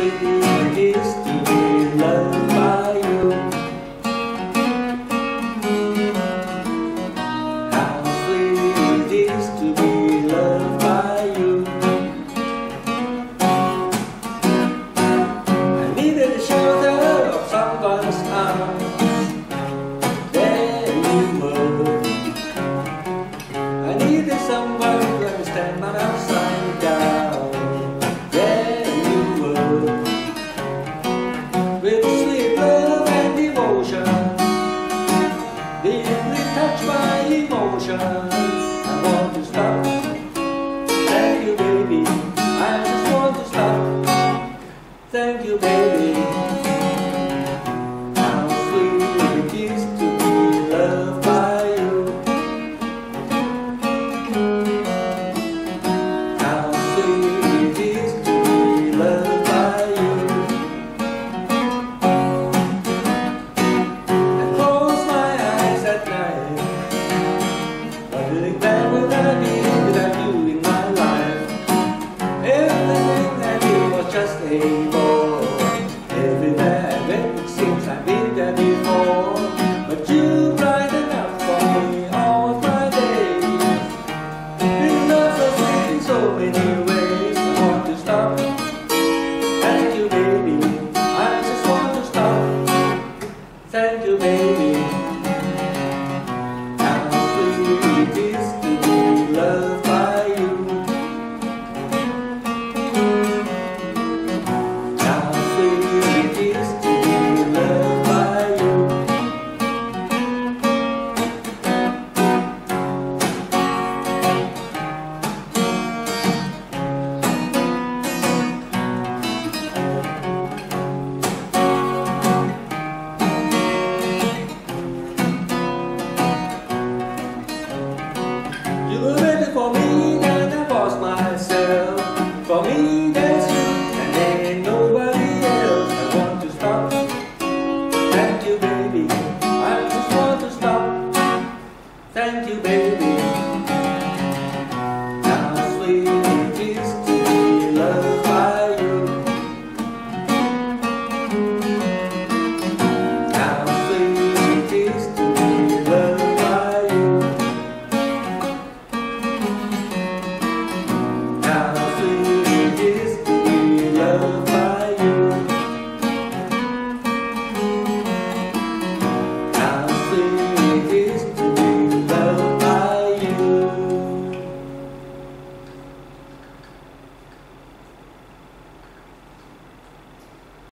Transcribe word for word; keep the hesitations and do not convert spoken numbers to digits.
sweet it is to be loved by you. How sweet it is to be loved by you. I needed the shelter of someone's arms. There you were. I needed someone to understand my upside down. There you were. With sweet love and devotion, deeply touched my emotions. I want to stop. Thank you, baby. I just want to stop. Thank you, baby. How sweet it is to be loved by you. How sweet it is to be loved by you. I close my eyes at night, wondering where would I be without you in my life. Everything I did was just a bore. Everywhere I went it seems I've been there before. But you brighten up for me all of my days. With love so sweet in so many ways.